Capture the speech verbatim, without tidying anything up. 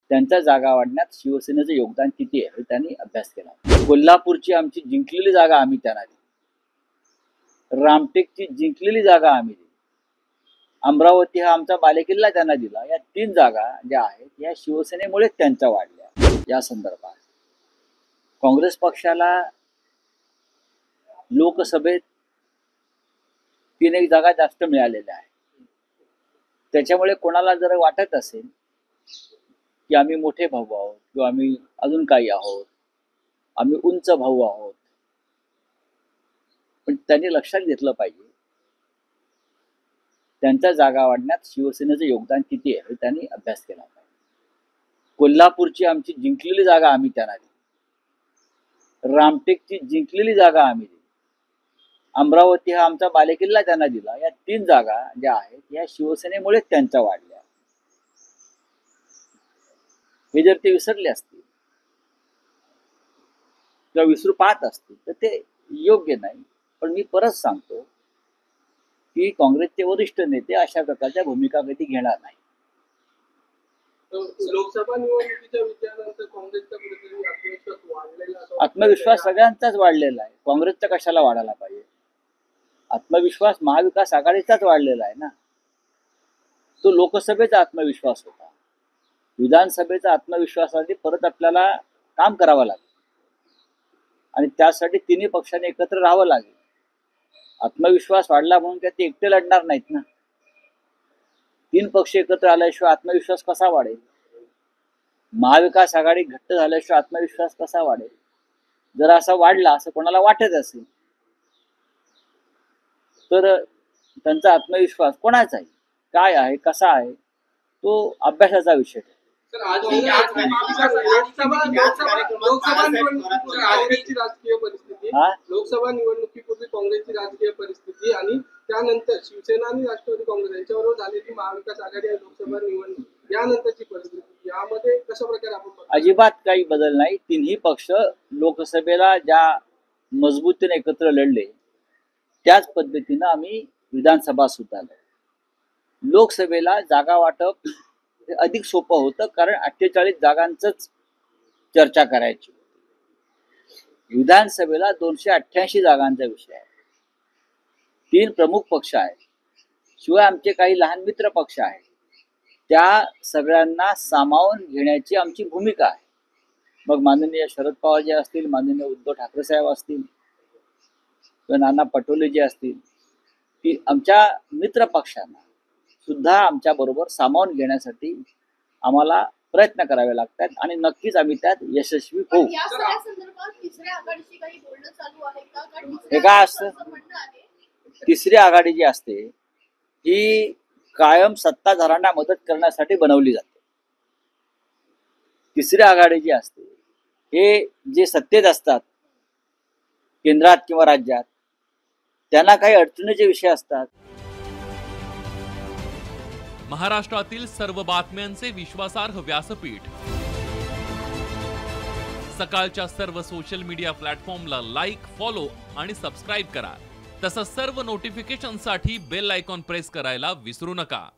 त्यांच्या जागा वाढण्यात शिवसेनेचं योगदान किती आहे त्यांनी अभ्यास केला। कोल्हापूरची आमची जिंकलेली जागा आम्ही त्यांना दिली, रामटेकची जिंकलेली जागा आम्ही दिली, अमरावती हा आमचा बालेकिल्ला त्यांना दिला। या तीन जागा ज्या आहेत या शिवसेनेमुळेच त्यांच्या वाढल्या। या संदर्भात काँग्रेस पक्षाला लोकसभेत तीन एक जागा जास्त मिळालेल्या आहेत। त्याच्यामुळे कोणाला जर वाटत असेल की आम्ही मोठे भाऊ आहोत किंवा आम्ही अजून काही आहोत, आम्ही उंच भाऊ आहोत, पण त्यांनी लक्षात घेतलं पाहिजे त्यांच्या जागा वाढण्यात शिवसेनेचं योगदान किती आहे त्यांनी अभ्यास केला पाहिजे। कोल्हापूरची आमची जिंकलेली जागा आम्ही त्यांना दिली, रामटेकची जिंकलेली जागा आम्ही दिली, अमरावती हा आमचा बालेकिल्ला त्यांना दिला। या तीन जागा ज्या आहेत या शिवसेनेमुळेच त्यांच्या वाढल्या। हे जर ते विसरले असतील किंवा विसरू पाहत असतील तर ते योग्य नाही। पण मी परत सांगतो की काँग्रेसचे वरिष्ठ नेते अशा प्रकारच्या भूमिका कधी घेणार नाही। लोकसभा निवडणुकीच्या विजयानंतर काँग्रेसचा कुठेतरी आत्मविश्वास वाढलेला आहे। आत्मविश्वास सगळ्यांचाच वाढलेला आहे, काँग्रेसचा कशाला वाढायला पाहिजे? आत्मविश्वास महाविकास आघाडीचाच वाढलेला आहे ना। तो लोकसभेचा आत्मविश्वास होता, विधानसभेचा आत्मविश्वासासाठी परत आपल्याला काम करावं लागेल आणि त्यासाठी तिन्ही पक्षांनी एकत्र राहावं लागेल। आत्मविश्वास वाढला म्हणून काय ते एकटे लढणार नाहीत ना। तीन पक्ष एकत्र आल्याशिवाय आत्मविश्वास कसा वाढेल? महाविकास आघाडी घट्ट झाल्याशिवाय आत्मविश्वास कसा वाढेल? जर असा वाढला असं कोणाला वाटत असेल तर त्यांचा आत्मविश्वास कोणाचा आहे, काय आहे, कसा आहे, तो अभ्यासाचा विषय आहे। लोकसभा निवडणुकीपूर्वी काँग्रेसची राजकीय परिस्थिती आणि त्यानंतर शिवसेना आणि राष्ट्रवादी काँग्रेस यांच्याबरोबर झालेली महाविकास आघाडी आणि लोकसभा निवडणूक यानंतरची परिस्थिती यामध्ये कशा प्रकारे आपण अजिबात काही बदल नाही। तिन्ही पक्ष लोकसभेला ज्या मजबूतीने एकत्र लढले त्याच पद्धतीनं आम्ही विधानसभा सुद्धा लढलो। लोकसभेला जागा वाटप हे अधिक सोपं होतं कारण अठ्ठेचाळीस जागांचंच चर्चा करायची। विधानसभेला दोनशे अठ्ठ्याऐंशी जागांचा विषय आहे, तीन प्रमुख पक्ष आहेत, शिवाय आमचे काही लहान मित्र पक्ष आहेत, त्या सगळ्यांना सामावून घेण्याची आमची भूमिका आहे। मग माननीय शरद पवार जे असतील, माननीय उद्धव ठाकरे साहेब असतील किंवा नाना पटोले जे असतील, की आमच्या मित्र पक्षांना सुद्धा आमच्या बरोबर सामावून घेण्यासाठी आम्हाला प्रयत्न करावे लागतात आणि नक्कीच आम्ही त्यात यशस्वी होऊ। हे काय असतं, तिसरी आघाडी जी असते ही कायम सत्ताधाऱ्यांना मदत करण्यासाठी बनवली जाते। तिसरी आघाडी जी असते हे जे सत्तेत असतात केंद्रात किंवा राज्यात त्यांना काही अडचणीचे विषय असतात। महाराष्ट्रातील सर्व बातम्यांचे विश्वासार्ह व्यासपीठ सकाळच्या सर्व सोशल मीडिया प्लॅटफॉर्मला लाईक, फॉलो आणि सबस्क्राईब करा। तसंच सर्व नोटिफिकेशनसाठी बेल आयकॉन प्रेस करायला विसरू नका।